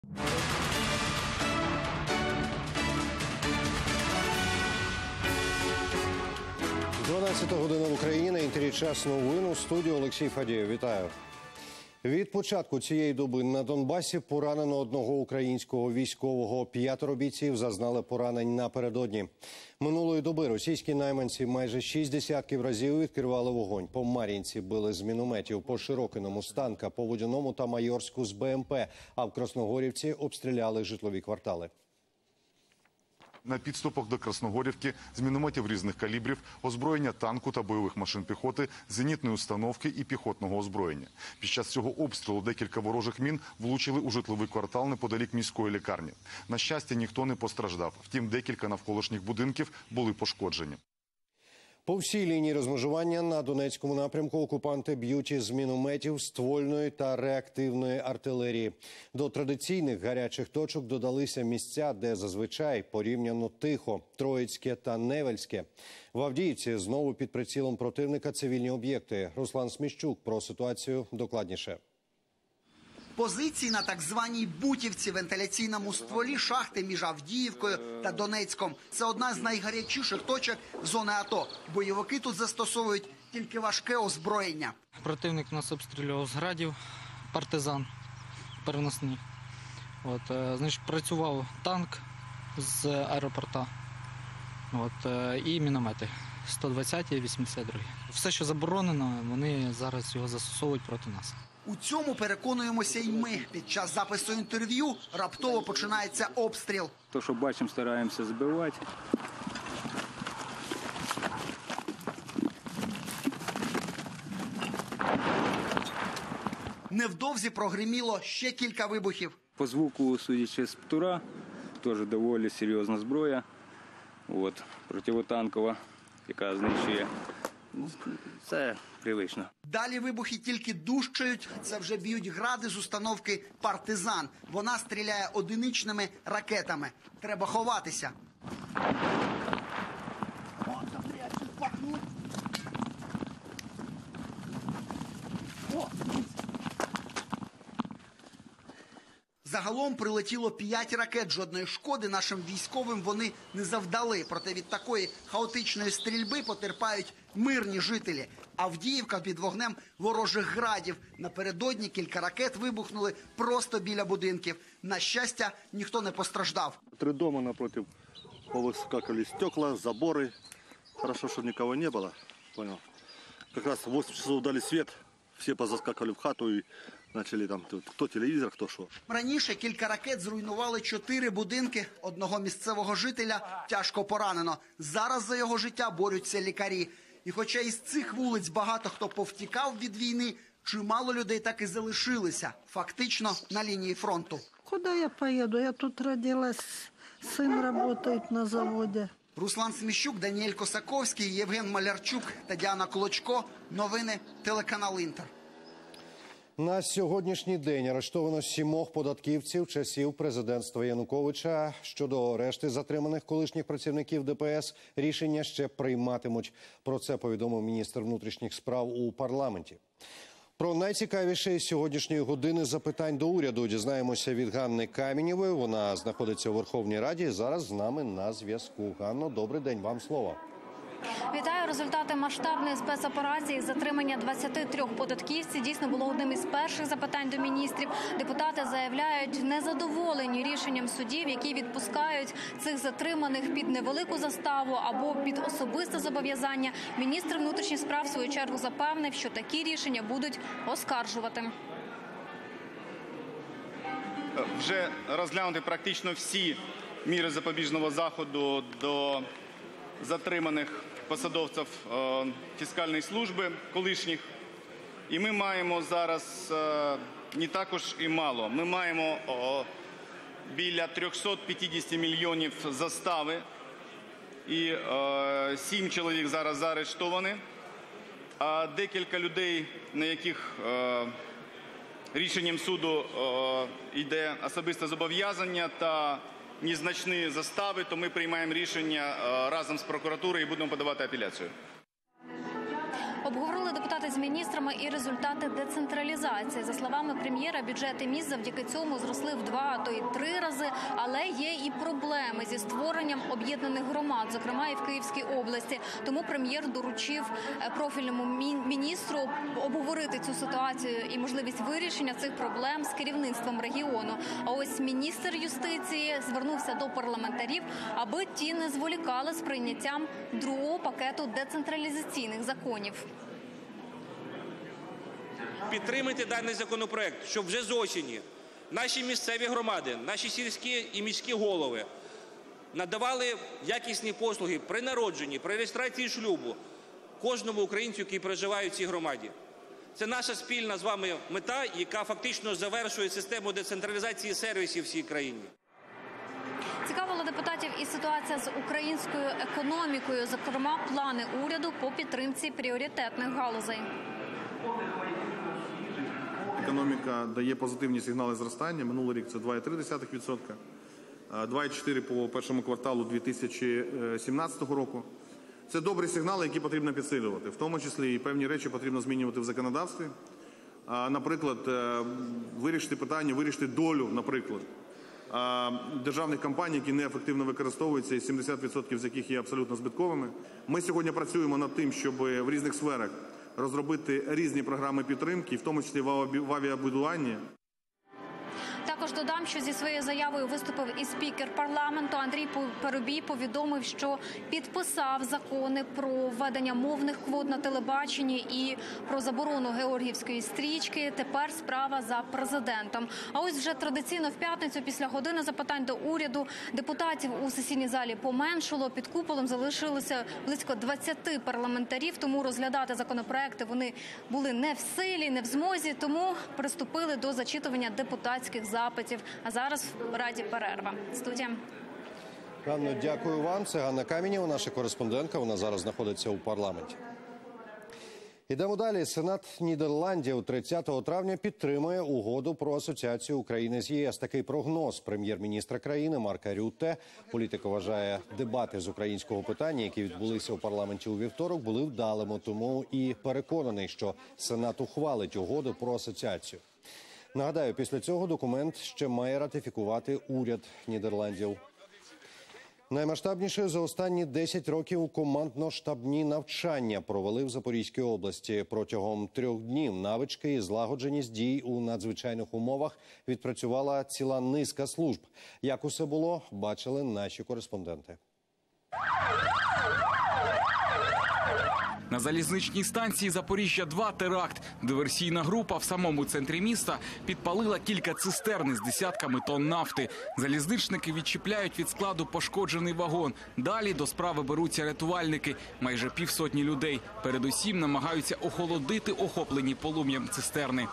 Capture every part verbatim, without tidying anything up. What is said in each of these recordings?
дванадцята година в Україні, на інтері час новин, у студії Олексій Фадієв. Вітаю. Від початку цієї доби на Донбасі поранено одного українського військового. П'ятеро бійців зазнали поранень напередодні. Минулої доби російські найманці майже шість десятків разів відкривали вогонь. По Мар'їнці били з мінометів, по Широкиному з танка, по Водяному та Майорську з Б М П, а в Красногорівці обстріляли житлові квартали. На підступах до Красногорівки з мінометів різних калібрів, озброєння танку та бойових машин піхоти, зенітної установки і піхотного озброєння. Під час цього обстрілу декілька ворожих мін влучили у житловий квартал неподалік міської лікарні. На щастя, ніхто не постраждав. Втім, декілька навколишніх будинків були пошкоджені. По всій лінії розмежування на Донецькому напрямку окупанти б'ють із мінометів, ствольної та реактивної артилерії. До традиційних гарячих точок додалися місця, де зазвичай порівняно тихо – Троїцьке та Невельське. В Авдіївці знову під прицілом противника цивільні об'єкти. Руслан Сміщук про ситуацію докладніше. Позиції на так званій Бутівці, вентиляційному стволі шахти між Авдіївкою та Донецьком. Це одна з найгарячіших точок зони АТО. Бойовики тут застосовують тільки важке озброєння. Противник нас обстрілював з градів, партизан переносний. От, значить, працював танк з аеропорта. От, і міномети сто двадцяті і вісімдесят другі. Все, що заборонено, вони зараз його застосовують проти нас. У цьому переконуємося й ми. Під час запису інтерв'ю раптово починається обстріл. То, що бачимо, стараємося збивати. Невдовзі прогриміло ще кілька вибухів. По звуку, судячи з птура, теж доволі серйозна зброя. От, противотанкова, яка знищує. Це привично. Далі вибухи тільки дужчають. Це вже б'ють гради з установки «Партизан». Вона стріляє одиничними ракетами. Треба ховатися. Загалом прилетіло п'ять ракет. Жодної шкоди нашим військовим вони не завдали. Проте від такої хаотичної стрільби потерпають мирні жителі. Авдіївка під вогнем ворожих градів. Напередодні кілька ракет вибухнули просто біля будинків. На щастя, ніхто не постраждав. Три дома напротив повыскакивали стекла, заборы. Хорошо, что никого не было. Понял. Как раз в восемь часов дали свет. Все позаскакивали в хату и начали там, хто телевізор, хто що. Раніше кілька ракет зруйнували чотири будинки. Одного місцевого жителя тяжко поранено. Зараз за його життя борються лікарі. І хоча із цих вулиць багато хто повтікав від війни, чимало людей так і залишилися, фактично на лінії фронту. Куди я поїду? Я тут родилась, син працює на заводі. Руслан Сміщук, Даніель Косаковський, Євген Малярчук та Діана Колочко. Новини, телеканал «Інтер». На сьогоднішній день арештовано сімох податківців часів президентства Януковича. Щодо решти затриманих колишніх працівників Де Пе Ес рішення ще прийматимуть. Про це повідомив міністр внутрішніх справ у парламенті. Про найцікавіше із сьогоднішньої години запитань до уряду дізнаємося від Ганни Камінєвої. Вона знаходиться у Верховній Раді. Зараз з нами на зв'язку. Ганно, добрий день, вам слово. Вітаю. Результати масштабної спецоперації затримання двадцяти трьох податківців дійсно було одним із перших запитань до міністрів. Депутати заявляють, незадоволені рішенням судів, які відпускають цих затриманих під невелику заставу або під особисте зобов'язання. Міністр внутрішніх справ в свою чергу запевнив, що такі рішення будуть оскаржувати. Вже розглянути практично всі міри запобіжного заходу до затриманих посадовців е, фіскальної служби колишніх. І ми маємо зараз е, не також і мало. Ми маємо е, біля трьохсот п'ятдесят мільйонів застави. І е, сім чоловік зараз заарештовані. А декілька людей, на яких е, рішенням суду е, йде особисте зобов'язання та незначні застави, то ми приймаємо рішення разом з прокуратурою і будемо подавати апеляцію. Обговорили депутати з міністрами і результати децентралізації. За словами прем'єра, бюджети міст завдяки цьому зросли в два, а то й три рази. Але є і проблеми зі створенням об'єднаних громад, зокрема і в Київській області. Тому прем'єр доручив профільному міністру обговорити цю ситуацію і можливість вирішення цих проблем з керівництвом регіону. А ось міністр юстиції звернувся до парламентарів, аби ті не зволікали з прийняттям другого пакету децентралізаційних законів. Підтримайте даний законопроект, щоб вже з осені наші місцеві громади, наші сільські і міські голови надавали якісні послуги при народженні, при реєстрації шлюбу кожному українцю, який проживає в цій громаді. Це наша спільна з вами мета, яка фактично завершує систему децентралізації сервісів в всій країні. Цікавила депутатів і ситуація з українською економікою, зокрема плани уряду по підтримці пріоритетних галузей. Економіка дає позитивні сигнали зростання. Минулий рік це два цілих три десятих відсотка, два цілих чотири десятих по першому кварталу дві тисячі сімнадцятого року. Це добрі сигнали, які потрібно підсилювати. В тому числі і певні речі потрібно змінювати в законодавстві. Наприклад, вирішити питання, вирішити долю, наприклад, державних компаній, які неефективно використовуються, і сімдесят відсотків з яких є абсолютно збитковими. Ми сьогодні працюємо над тим, щоб в різних сферах розробити різні програми підтримки, в тому числі в авіабудуванні. Також додам, що зі своєю заявою виступив і спікер парламенту Андрій Парубій. Повідомив, що підписав закони про введення мовних квот на телебаченні і про заборону георгіївської стрічки. Тепер справа за президентом. А ось вже традиційно в п'ятницю після години запитань до уряду депутатів у сесійній залі поменшало. Під куполом залишилося близько двадцяти парламентарів, тому розглядати законопроекти вони були не в силі, не в змозі, тому приступили до зачитування депутатських запитів. А зараз в Раді перерва. Студія. Ганно, дякую вам. Це Ганна Камінєва, наша кореспондентка. Вона зараз знаходиться у парламенті. Ідемо далі. Сенат Нідерландів тридцятого травня підтримує угоду про асоціацію України з ЄС. Такий прогноз прем'єр-міністра країни Марка Рютте. Політик вважає, дебати з українського питання, які відбулися у парламенті у вівторок, були вдалими. Тому і переконаний, що Сенат ухвалить угоду про асоціацію. Нагадаю, після цього документ ще має ратифікувати уряд Нідерландів. Наймасштабніше за останні десять років командно-штабні навчання провели в Запорізькій області. Протягом трьох днів навички і злагодженість дій у надзвичайних умовах відпрацювала ціла низка служб. Як усе було, бачили наші кореспонденти. На залізничній станції Запоріжжя-два теракт. Диверсійна група в самому центрі міста підпалила кілька цистерн з десятками тонн нафти. Залізничники відчіпляють від складу пошкоджений вагон. Далі до справи беруться рятувальники. Майже півсотні людей. Передусім намагаються охолодити охоплені полум'ям цистерни.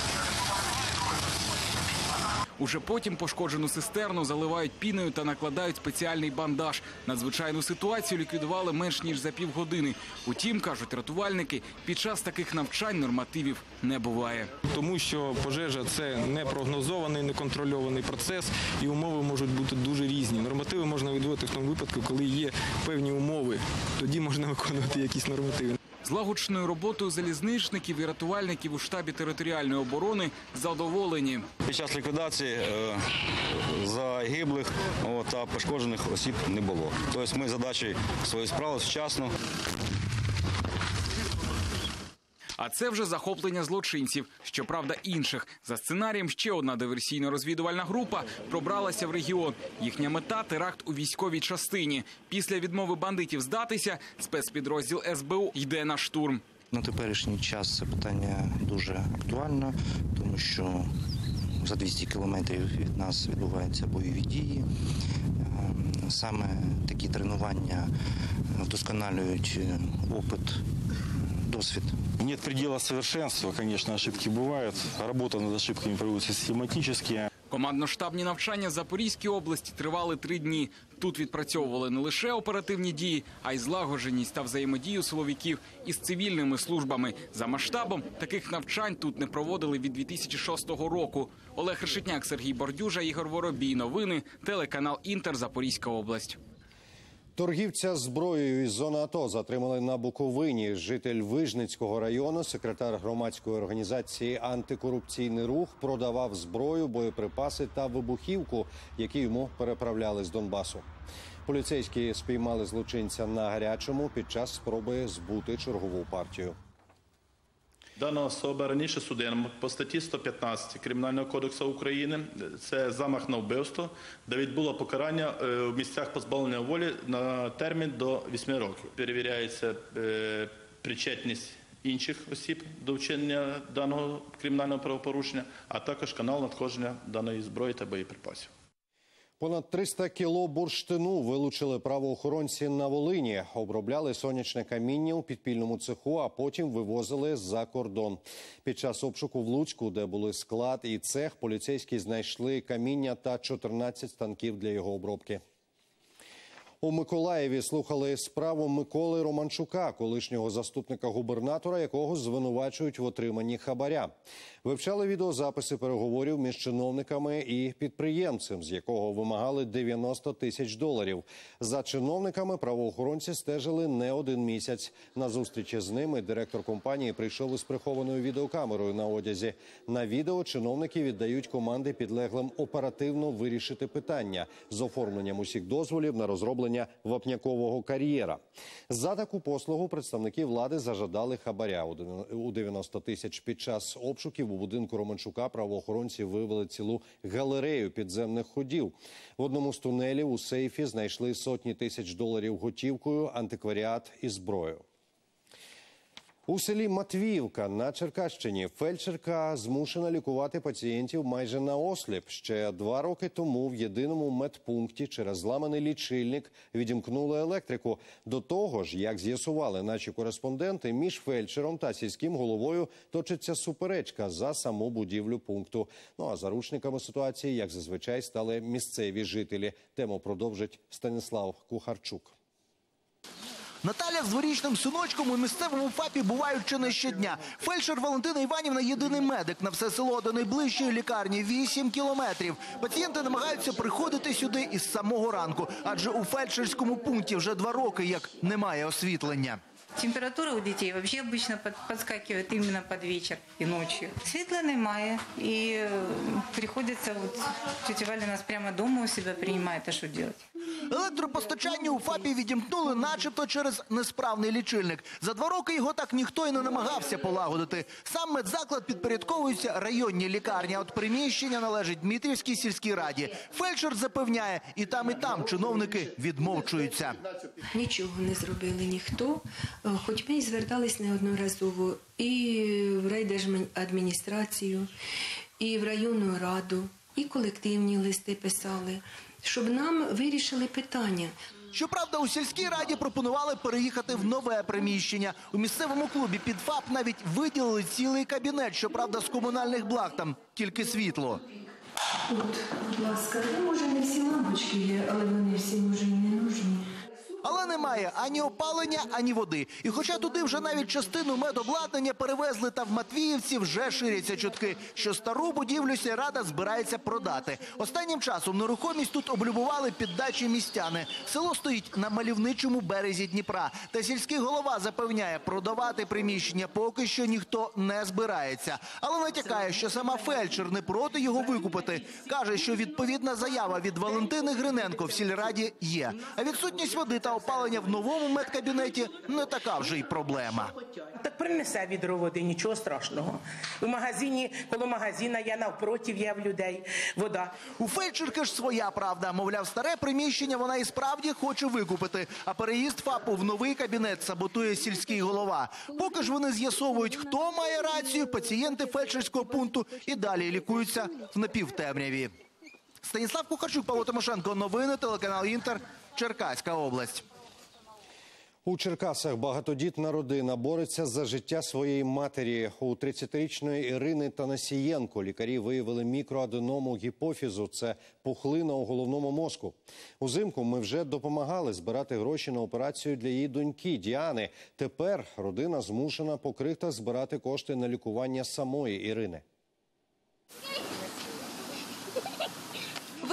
Уже потім пошкоджену цистерну заливають піною та накладають спеціальний бандаж. Надзвичайну ситуацію ліквідували менш ніж за півгодини. Утім, кажуть рятувальники, під час таких навчань нормативів не буває. Тому що пожежа – це непрогнозований, неконтрольований процес, і умови можуть бути дуже різні. Нормативи можна відводити в тому випадку, коли є певні умови. Тоді можна виконувати якісь нормативи. Злагодженою роботою залізничників і рятувальників у штабі територіальної оборони задоволені. Під час ліквідації е, загиблих о, та пошкоджених осіб не було. Тобто ми задачі свої справи вчасно. А це вже захоплення злочинців, щоправда інших. За сценарієм ще одна диверсійно-розвідувальна група пробралася в регіон. Їхня мета – теракт у військовій частині. Після відмови бандитів здатися, спецпідрозділ ес бе у йде на штурм. На теперішній час це питання дуже актуальне, тому що за двісті кілометрів від нас відбуваються бойові дії. Саме такі тренування вдосконалюють опит, досвід. Нет предела совершенства, конечно, ошибки бывают. Работа над ошибками проводится систематически. Командно-штабні навчання в Запорізькій області тривали три дні. Тут відпрацьовували не лише оперативні дії, а й злагодженість та взаємодію силовиків із цивільними службами. За масштабом таких навчань тут не проводили від дві тисячі шостого року. Олег Решетняк, Сергій Бордюжа, Ігор Воробій. Новини, телеканал «Інтер», Запорізька область. Торгівця зброєю із зони АТО затримали на Буковині. Житель Вижницького району, секретар громадської організації «Антикорупційний рух», продавав зброю, боєприпаси та вибухівку, які йому переправляли з Донбасу. Поліцейські спіймали злочинця на гарячому під час спроби збути чергову партію. Дана особа раніше судима по статті сто п'ятнадцять Кримінального кодексу України. Це замах на вбивство, де відбуло покарання в місцях позбавлення волі на термін до восьми років. Перевіряється причетність інших осіб до вчинення даного кримінального правопорушення, а також канал надходження даної зброї та боєприпасів. Понад триста кіло бурштину вилучили правоохоронці на Волині. Обробляли сонячне каміння у підпільному цеху, а потім вивозили за кордон. Під час обшуку в Луцьку, де були склад і цех, поліцейські знайшли каміння та чотирнадцять станків для його обробки. У Миколаєві слухали справу Миколи Романчука, колишнього заступника губернатора, якого звинувачують в отриманні хабаря. Вивчали відеозаписи переговорів між чиновниками і підприємцем, з якого вимагали дев'яносто тисяч доларів. За чиновниками правоохоронці стежили не один місяць. На зустрічі з ними директор компанії прийшов із прихованою відеокамерою на одязі. На відео чиновники віддають команди підлеглим оперативно вирішити питання з оформленням усіх дозволів на розроблення вапнякового кар'єра. За таку послугу представники влади зажадали хабаря у дев'яносто тисяч. Під час обшуків у будинку Романчука правоохоронці виявили цілу галерею підземних ходів. В одному з тунелів у сейфі знайшли сотні тисяч доларів готівкою, антикваріат і зброю. У селі Матвіївка на Черкащині фельдшерка змушена лікувати пацієнтів майже наосліп. Ще два роки тому в єдиному медпункті через зламаний лічильник відімкнули електрику. До того ж, як з'ясували наші кореспонденти, між фельдшером та сільським головою точиться суперечка за саму будівлю пункту. Ну а заручниками ситуації, як зазвичай, стали місцеві жителі. Тему продовжить Станіслав Кухарчук. Наталя з дворічним синочком у місцевому ФАПі бувають чи не щодня. Фельдшер Валентина Іванівна – єдиний медик на все село до найближчої лікарні – вісім кілометрів. Пацієнти намагаються приходити сюди із самого ранку, адже у фельдшерському пункті вже два роки як немає освітлення. Температура у дітей вообще обычно подскакивает именно под вечер и ночью. Світла немає, і приходиться, вот, тетя Валя нас прямо дома у себя принимает, а что делать? Електропостачання у ФАПі відімкнули начебто через несправний лічильник. За два роки його так ніхто і не намагався полагодити. Сам медзаклад підпорядковується районній лікарні, а от приміщення належить Дмитрівській сільській раді. Фельдшер запевняє, і там, і там чиновники відмовчуються. Нічого не зробили ніхто, хоч ми і звертались неодноразово і в райдержадміністрацію, і в районну раду, і колективні листи писали, щоб нам вирішили питання. Щоправда, у сільській раді пропонували переїхати в нове приміщення. У місцевому клубі під ФАП навіть виділили цілий кабінет, щоправда, з комунальних благ, там тільки світло. От, будь ласка, може не всі лампочки є, але вони всі, може, і не нужні. Але немає ані опалення, ані води. І хоча туди вже навіть частину медобладнання перевезли, та в Матвіївці вже ширяться чутки, що стару будівлю сільрада збирається продати. Останнім часом нерухомість тут облюбували піддачі містяни. Село стоїть на мальовничому березі Дніпра. Та сільський голова запевняє, продавати приміщення поки що ніхто не збирається. Але натякає, що сама фельдшер не проти його викупити. Каже, що відповідна заява від Валентини Гриненко в сільраді є. А відсутність води та опалення в новому медкабінеті не така вже й проблема. Так принесе відро води, нічого страшного. У магазині, коло магазина, я навпроти, є в людей вода. У фельдшерки ж своя правда. Мовляв, старе приміщення вона і справді хоче викупити. А переїзд ФАПу в новий кабінет саботує сільський голова. Поки ж вони з'ясовують, хто має рацію, пацієнти фельдшерського пункту і далі лікуються в напівтемряві. Станіслав Кухарчук, Павло Тимошенко. Новини, телеканал «Інтер», Черкаська область. У Черкасах багатодітна родина бореться за життя своєї матері. У тридцятирічної Ірини Танасієнко лікарі виявили мікроаденому гіпофізу. Це пухлина у головному мозку. Узимку ми вже допомагали збирати гроші на операцію для її доньки Діани. Тепер родина змушена по крихтах збирати кошти на лікування самої Ірини.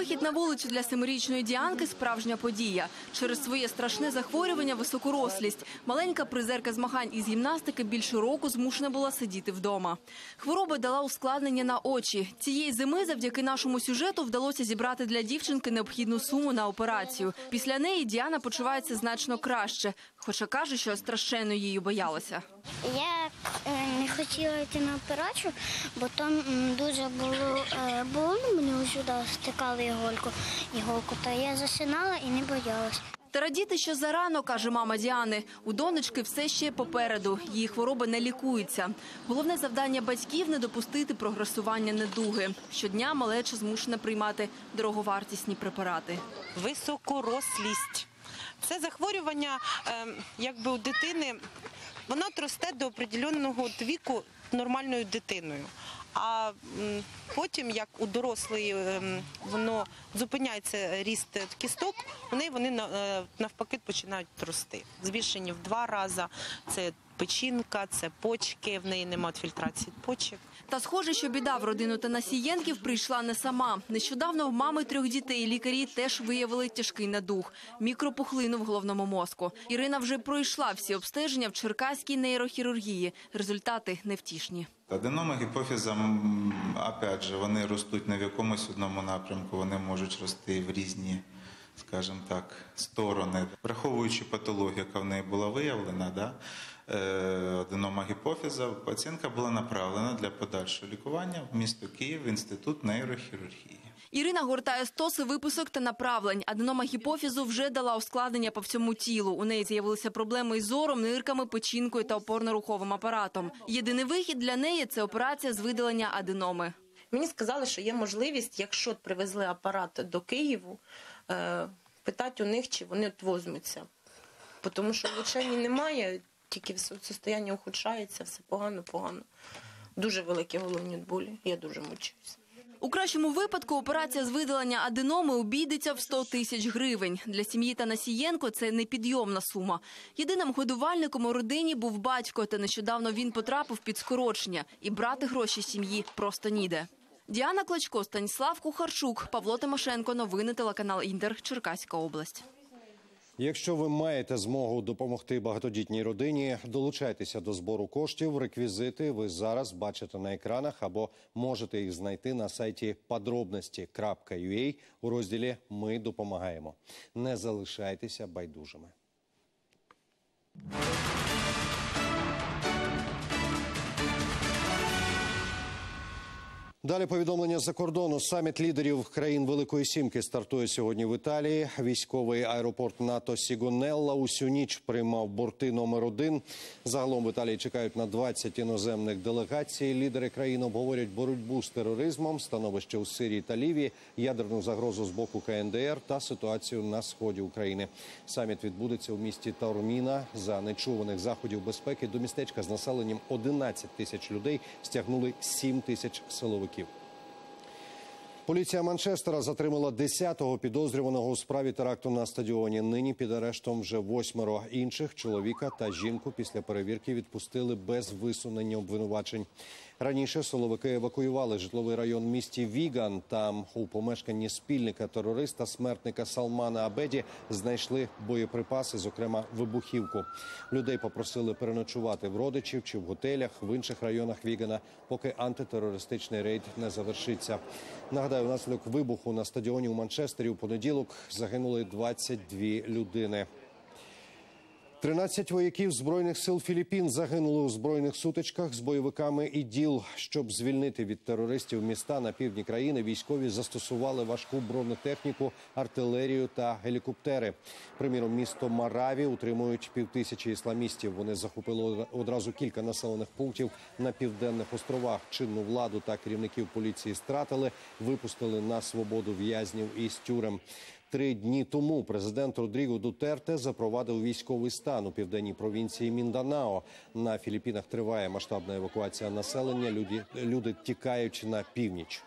Вихід на вулицю для семирічної Діанки – справжня подія. Через своє страшне захворювання – високорослість. Маленька призерка змагань із гімнастики більше року змушена була сидіти вдома. Хвороба дала ускладнення на очі. Цієї зими завдяки нашому сюжету вдалося зібрати для дівчинки необхідну суму на операцію. Після неї Діана почувається значно краще, хоча каже, що страшенно її боялася. Я не хотіла йти на операцію, бо там дуже було больно, мені сюди стикали іголку, іголку, та я засинала і не боялась. Та радіти, що зарано, каже мама Діани. У донечки все ще попереду. Її хвороба не лікується. Головне завдання батьків – не допустити прогресування недуги. Щодня малеча змушена приймати дороговартісні препарати. Високорослість. Це захворювання, якби у дитини, воно росте до определеного віку нормальною дитиною. А потім, як у дорослої воно зупиняється ріст кісток, у неї вони навпаки починають рости. Збільшені в два рази. Це печінка, це почки, в неї немає фільтрації почок. Та схоже, що біда в родину Танасієнків прийшла не сама. Нещодавно в мами трьох дітей лікарі теж виявили тяжкий недуг – мікропухлину в головному мозку. Ірина вже пройшла всі обстеження в Черкаській нейрохірургії. Результати невтішні. Аденома гіпофіза, опять же, вони ростуть не в якомусь одному напрямку, вони можуть рости в різні, скажімо так, сторони. Враховуючи патологію, яка в неї була виявлена, да, аденома гіпофіза, пацієнтка була направлена для подальшого лікування в місто Київ в Інститут нейрохірургії. Ірина гортає стоси виписок та направлень. Аденома гіпофізу вже дала ускладнення по всьому тілу. У неї з'явилися проблеми із зором, нирками, печінкою та опорно-руховим апаратом. Єдиний вихід для неї – це операція з видалення аденоми. Мені сказали, що є можливість, якщо привезли апарат до Києву, питати у них, чи вони візьмуться. Тому що влучень немає, тільки состояння ухудшається, все погано-погано. Дуже великі головні болі, я дуже мучуюся. У кращому випадку операція з видалення аденоми обійдеться в сто тисяч гривень. Для сім'ї Танасієнко це непідйомна сума. Єдиним годувальником у родині був батько, та нещодавно він потрапив під скорочення. І брати гроші сім'ї просто ніде. Діана Клочко, Станіслав Кухарчук, Павло Тимошенко. Новини телеканал Інтер, Черкаська область. Якщо ви маєте змогу допомогти багатодітній родині, долучайтеся до збору коштів. Реквізити ви зараз бачите на екранах або можете їх знайти на сайті подробності крапка ю а у розділі «Ми допомагаємо». Не залишайтеся байдужими. Далі повідомлення з-за кордону. Саміт лідерів країн Великої Сімки стартує сьогодні в Італії. Військовий аеропорт НАТО Сігонелла усю ніч приймав борти номер один. Загалом в Італії чекають на двадцять іноземних делегацій. Лідери країн обговорять боротьбу з тероризмом, становище у Сирії та Лівії, ядерну загрозу з боку ка ен де ер та ситуацію на сході України. Саміт відбудеться у місті Таорміна. За нечуваних заходів безпеки до містечка з населенням одинадцять тисяч людей стягнули сім тисяч силовиків. Поліція Манчестера затримала десятого підозрюваного у справі теракту на стадіоні. Нині під арештом вже восьмеро інших. Чоловіка та жінку після перевірки відпустили без висунення обвинувачень. Раніше силовики евакуювали житловий район в місті Віган. Там у помешканні спільника терориста, смертника Салмана Абеді, знайшли боєприпаси, зокрема вибухівку. Людей попросили переночувати в родичів чи в готелях в інших районах Вігана, поки антитерористичний рейд не завершиться. Нагадаю, внаслідок вибуху на стадіоні у Манчестері у понеділок загинули двадцять дві людини. тринадцять вояків Збройних сил Філіппін загинули у збройних сутичках з бойовиками ІДІЛ. Щоб звільнити від терористів міста на півдні країни, військові застосували важку бронетехніку, артилерію та гелікоптери. Приміром, місто Мараві утримують півтисячі ісламістів. Вони захопили одразу кілька населених пунктів на південних островах. Чинну владу та керівників поліції стратили, випустили на свободу в'язнів із тюрем. Три дні тому президент Родріго Дутерте запровадив військовий стан у південній провінції Мінданао. На Філіппінах триває масштабна евакуація населення. Люди, люди тікають на північ.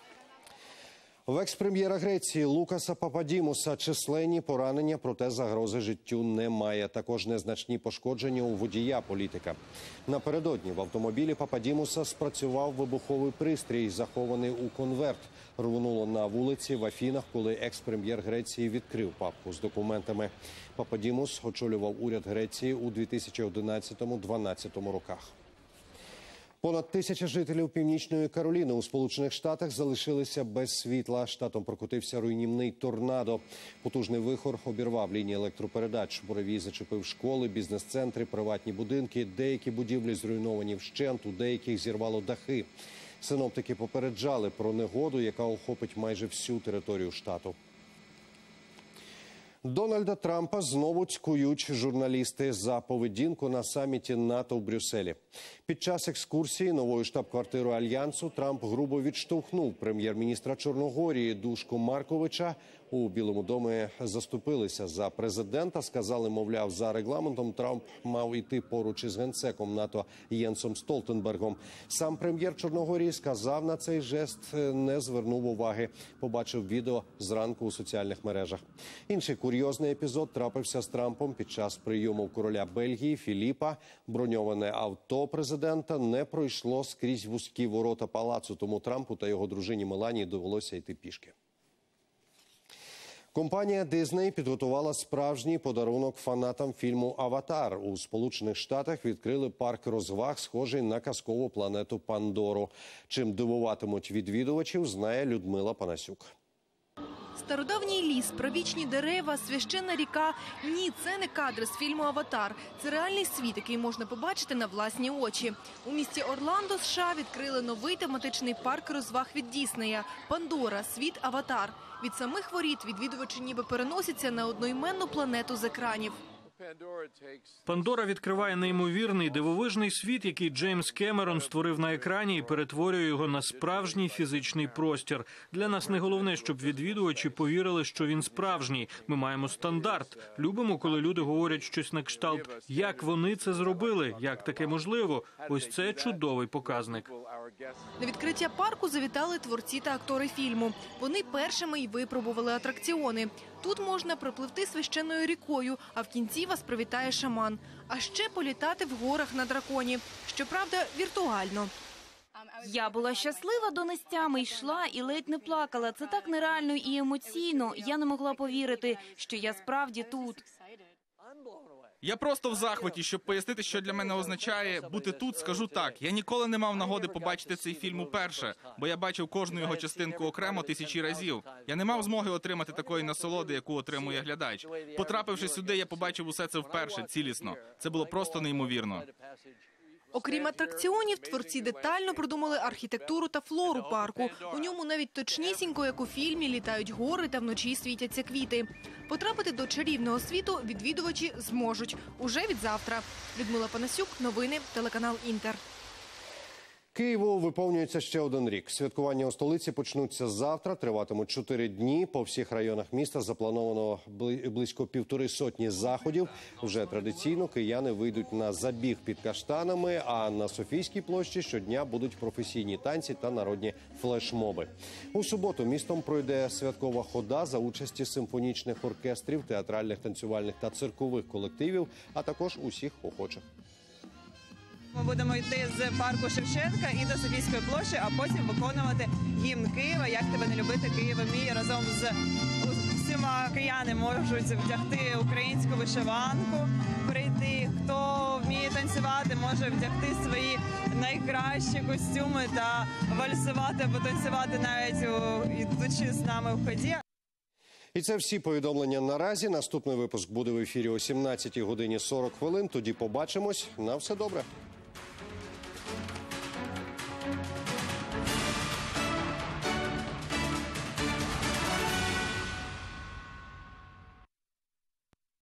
В екс-прем'єра Греції Лукаса Пападімуса численні поранення, проте загрози життю немає. Також незначні пошкодження у водія політика. Напередодні в автомобілі Пападімуса спрацював вибуховий пристрій, захований у конверт. рвонуло на вулиці в Афінах, коли екс-прем'єр Греції відкрив папку з документами. Пападімос очолював уряд Греції у дві тисячі одинадцятому-дванадцятому роках. Понад тисяча жителів Північної Кароліни у Сполучених Штатах залишилися без світла. Штатом прокотився руйнівний торнадо. Потужний вихор обірвав лінії електропередач. Буревій зачепив школи, бізнес-центри, приватні будинки. Деякі будівлі зруйновані вщент, у деяких зірвало дахи. Синоптики попереджали про негоду, яка охопить майже всю територію штату. Дональда Трампа знову цькують журналісти за поведінку на саміті НАТО в Брюсселі. Під час екскурсії новою штаб-квартирою Альянсу Трамп грубо відштовхнув прем'єр-міністра Чорногорії Душку Марковича. У Білому домі заступилися за президента, сказали, мовляв, за регламентом Трамп мав іти поруч із генсеком НАТО Єнсом Столтенбергом. Сам прем'єр Чорногорії сказав на цей жест, не звернув уваги. Побачив відео зранку у соціальних мережах. Інший курйозний епізод трапився з Трампом під час прийому короля Бельгії Філіпа. Броньоване авто президента не пройшло скрізь вузькі ворота палацу, тому Трампу та його дружині Меланії довелося йти пішки. Компанія Disney підготувала справжній подарунок фанатам фільму «Аватар». У Сполучених Штатах відкрили парк розваг, схожий на казкову планету Пандору. Чим дивуватимуть відвідувачів, знає Людмила Панасюк. Стародавній ліс, правічні дерева, священна ріка – ні, це не кадри з фільму «Аватар». Це реальний світ, який можна побачити на власні очі. У місті Орландо, США, відкрили новий тематичний парк розваг від Діснея – «Пандора. Світ Аватар». Від самих воріт відвідувачі ніби переносяться на одноіменну планету з екранів. Пандора відкриває неймовірний, дивовижний світ, який Джеймс Кемерон створив на екрані і перетворює його на справжній фізичний простір. Для нас не головне, щоб відвідувачі повірили, що він справжній. Ми маємо стандарт. Любимо, коли люди говорять щось на кшталт «Як вони це зробили? Як таке можливо?» Ось це чудовий показник. На відкриття парку завітали творці та актори фільму. Вони першими й випробували атракціони. Тут можна пропливти священною рікою, а в кінці вас привітає шаман. А ще політати в горах на драконі. Щоправда, віртуально. Я була щаслива до нестями, йшла і ледь не плакала. Це так нереально і емоційно. Я не могла повірити, що я справді тут. Я просто в захваті. Щоб пояснити, що для мене означає бути тут, скажу так. Я ніколи не мав нагоди побачити цей фільм уперше, бо я бачив кожну його частинку окремо тисячі разів. Я не мав змоги отримати такої насолоди, яку отримує глядач. Потрапивши сюди, я побачив усе це вперше, цілісно. Це було просто неймовірно. Окрім атракціонів, творці детально продумали архітектуру та флору парку. У ньому навіть точнісінько, як у фільмі, літають гори та вночі світяться квіти. Потрапити до чарівного світу відвідувачі зможуть уже від завтра. Людмила Панасюк, новини, телеканал «Інтер». Києву виповнюється ще один рік. Святкування у столиці почнуться завтра, триватимуть чотири дні. По всіх районах міста заплановано близько півтори сотні заходів. Вже традиційно кияни вийдуть на забіг під каштанами, а на Софійській площі щодня будуть професійні танці та народні флешмоби. У суботу містом пройде святкова хода за участі симфонічних оркестрів, театральних, танцювальних та циркових колективів, а також усіх охочих. Ми будемо йти з парку Шевченка і до Софійської площі, а потім виконувати гімн Києва «Як тебе не любити, Києве мій». Разом з всіма кияни можуть вдягти українську вишиванку, прийти. Хто вміє танцювати, може вдягти свої найкращі костюми та вальсувати або танцювати навіть ідучи з нами в ході. І це всі повідомлення наразі. Наступний випуск буде в ефірі о сімнадцятій годині сорок хвилин. Тоді побачимось. На все добре.